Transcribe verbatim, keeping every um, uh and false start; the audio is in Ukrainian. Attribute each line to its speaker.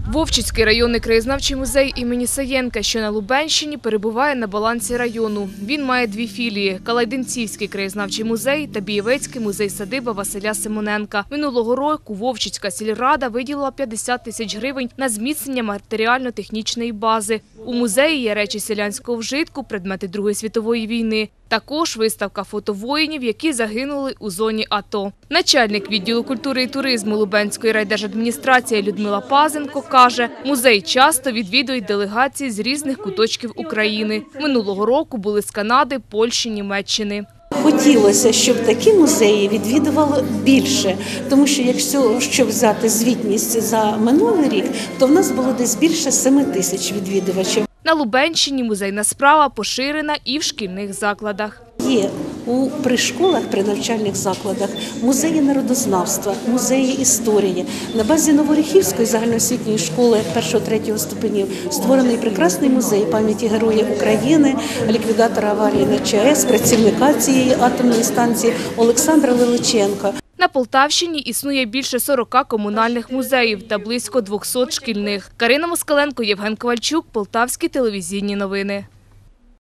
Speaker 1: Вовчицький районний краєзнавчий музей імені Саєнка, що на Лубенщині, перебуває на балансі району. Він має дві філії – Калайдинцівський краєзнавчий музей та Бієвецький музей-садиба Василя Симоненка. Минулого року Вовчицька сільрада виділила п'ятдесят тисяч гривень на зміцнення матеріально-технічної бази. У музеї є речі селянського вжитку, предмети Другої світової війни. Також виставка фото воїнів, які загинули у зоні АТО. Начальник відділу культури і туризму Лубенської райдержадміністрації Людмила Пазенко каже, музей часто відвідують делегації з різних куточків України. Минулого року були з Канади, Польщі, Німеччини.
Speaker 2: Хотілося, щоб такі музеї відвідувало більше, тому що якщо щоб взяти звітність за минулий рік, то в нас було десь більше семи тисяч відвідувачів.
Speaker 1: На Лубенщині музейна справа поширена і в шкільних закладах.
Speaker 2: Є у при школах, при навчальних закладах музеї народознавства, музеї історії. На базі Новоріхівської загальноосвітньої школи першого-третього ступенів створений прекрасний музей пам'яті Героя України, ліквідатора аварії на ЧАЕС, працівника цієї атомної станції Олександра Лиличенка.
Speaker 1: На Полтавщині існує більше сорока комунальних музеїв та близько двохсот шкільних. Карина Москаленко, Євген Ковальчук, Полтавські телевізійні новини.